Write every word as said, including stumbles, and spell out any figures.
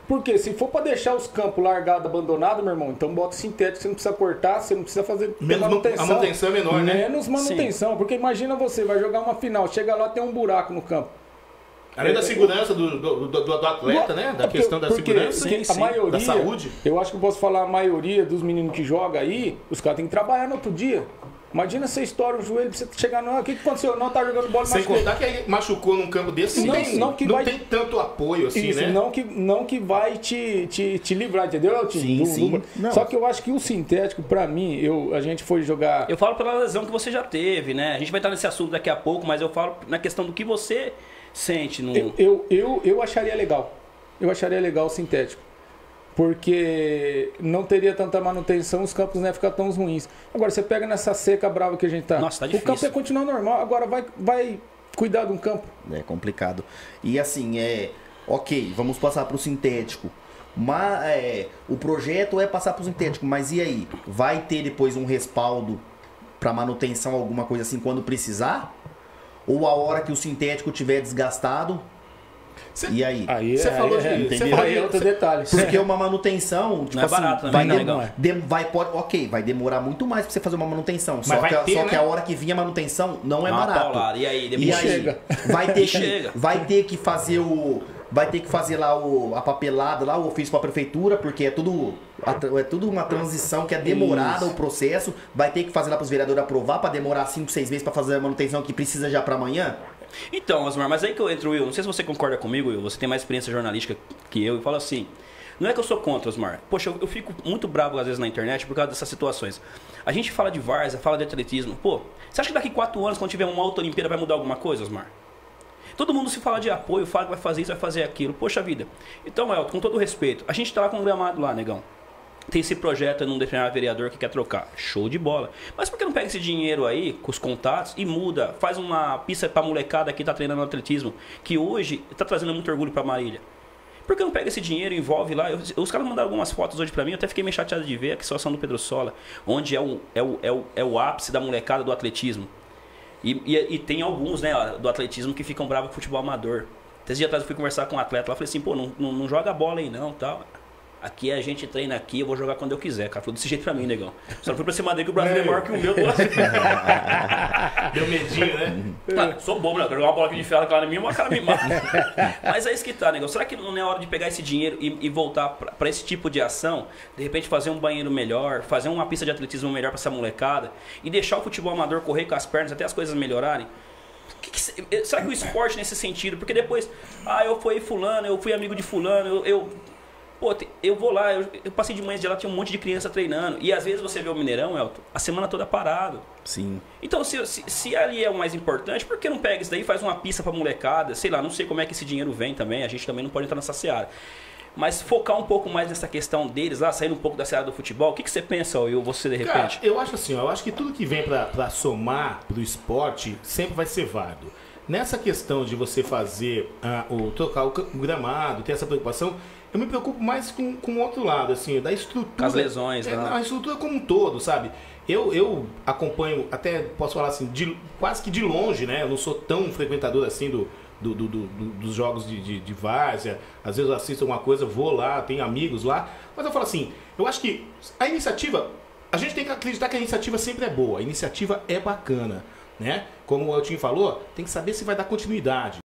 Porque se for para deixar os campos largados, abandonados, meu irmão, então bota sintético, você não precisa cortar, você não precisa fazer menos manutenção. A manutenção é menor, né? Menos manutenção, Sim. porque imagina você, vai jogar uma final, chega lá, tem um buraco no campo. Além da segurança do, do, do, do atleta, né? Da porque, questão da porque segurança, sim, sim, a maioria, da saúde. Eu acho que eu posso falar, a maioria dos meninos que jogam aí, os caras têm que trabalhar no outro dia. Imagina você estoura o joelho pra você chegar no... O que, que aconteceu? Não tá jogando bola, Sem contar que aí machucou num campo desse, não, tem, não, que não vai... tem tanto apoio assim, Isso, né? Não que, não que vai te, te, te livrar, entendeu? Sim, do, sim. Do... Só que eu acho que o sintético, pra mim, eu, a gente foi jogar... Eu falo pela lesão que você já teve, né? A gente vai estar nesse assunto daqui a pouco, mas eu falo na questão do que você sente. No... Eu, eu, eu, eu acharia legal. Eu acharia legal o sintético. Porque não teria tanta manutenção, os campos não iam ficar tão ruins. Agora, você pega nessa seca brava que a gente tá. Nossa, tá o difícil. campo é continuar normal, agora vai, vai cuidar de um campo. É complicado. E assim, é. Ok, vamos passar para o sintético. Mas é, o projeto é passar para o sintético, mas e aí? Vai ter depois um respaldo para manutenção, alguma coisa assim, quando precisar? Ou a hora que o sintético tiver desgastado? Cê, e aí? Aí você é, falou é, de, você falou de outro detalhe. Porque uma manutenção, tipo não é assim, barato, vai, também, de, não, de, vai pode, ok, vai demorar muito mais pra você fazer uma manutenção. Mas só vai que, ter, só né? que a hora que vinha a manutenção não é Uma barato. paulada. E aí, depois E aí chega. vai ter que chega. vai ter que fazer o vai ter que fazer lá o, a papelada lá, o ofício para a prefeitura, porque é tudo é tudo uma transição que é demorada. Isso. O processo, vai ter que fazer lá para os vereadores aprovar para demorar cinco, seis meses para fazer a manutenção que precisa já para amanhã. Então, Osmar, mas aí que eu entro, Will, não sei se você concorda comigo, Will, você tem mais experiência jornalística que eu, e fala assim, não é que eu sou contra, Osmar, poxa, eu, eu fico muito bravo às vezes na internet por causa dessas situações. A gente fala de várzea, fala de atletismo, pô, você acha que daqui quatro anos, quando tiver uma outra Olimpíada, vai mudar alguma coisa, Osmar? Todo mundo se fala de apoio, fala que vai fazer isso, vai fazer aquilo, poxa vida. Então, Elton, com todo respeito, a gente tá lá com um gramado lá, negão. Tem esse projeto num determinado vereador que quer trocar. Show de bola. Mas por que não pega esse dinheiro aí, com os contatos, e muda? Faz uma pista pra molecada que tá treinando atletismo, que hoje tá trazendo muito orgulho pra Marília. Por que não pega esse dinheiro e envolve lá? Eu, os caras mandaram algumas fotos hoje pra mim, eu até fiquei meio chateado de ver a situação do Pedro Sola, onde é o, é o, é o, é o ápice da molecada do atletismo. E, e, e tem alguns, né, do atletismo que ficam bravos com futebol amador. Esses dias atrás eu fui conversar com um atleta lá, falei assim, pô, não, não, não joga bola aí não, tal. Aqui a gente treina aqui, eu vou jogar quando eu quiser. Cara, falou desse jeito pra mim, negão. Só não fui pra cima dele que o Brasil é maior que o meu. Deu medinho, né? Ah, sou bobo, né? Eu quero jogar uma bola aqui de ferro na cara minha, uma cara me mata. Mas é isso que tá, negão. Será que não é hora de pegar esse dinheiro e, e voltar pra, pra esse tipo de ação? De repente fazer um banheiro melhor, fazer uma pista de atletismo melhor pra essa molecada e deixar o futebol amador correr com as pernas até as coisas melhorarem? Que que, será que o esporte nesse sentido? Porque depois, ah, eu fui fulano, eu fui amigo de fulano, eu... eu Pô, eu vou lá, eu, eu passei de manhã de lá, tinha um monte de criança treinando. E às vezes você vê o Mineirão, Elton, a semana toda parado. Sim. Então, se, se, se ali é o mais importante, por que não pega isso daí e faz uma pista pra molecada? Sei lá, não sei como é que esse dinheiro vem também, a gente também não pode entrar nessa seara. Mas focar um pouco mais nessa questão deles lá, saindo um pouco da seara do futebol. O que, que você pensa, ou você de repente? Cara, eu acho assim, ó, eu acho que tudo que vem pra, pra somar pro esporte sempre vai ser válido. Nessa questão de você fazer ah, o trocar o gramado, ter essa preocupação, eu me preocupo mais com, com o outro lado, assim, da estrutura. Com as lesões, é, né? A estrutura como um todo, sabe? Eu, eu acompanho, até posso falar assim, de, quase que de longe, né? Eu não sou tão frequentador assim do, do, do, do, dos jogos de, de, de várzea. Às vezes eu assisto alguma coisa, vou lá, tenho amigos lá. Mas eu falo assim, eu acho que a iniciativa, a gente tem que acreditar que a iniciativa sempre é boa. A iniciativa é bacana, né? Como o Eltinho falou, tem que saber se vai dar continuidade.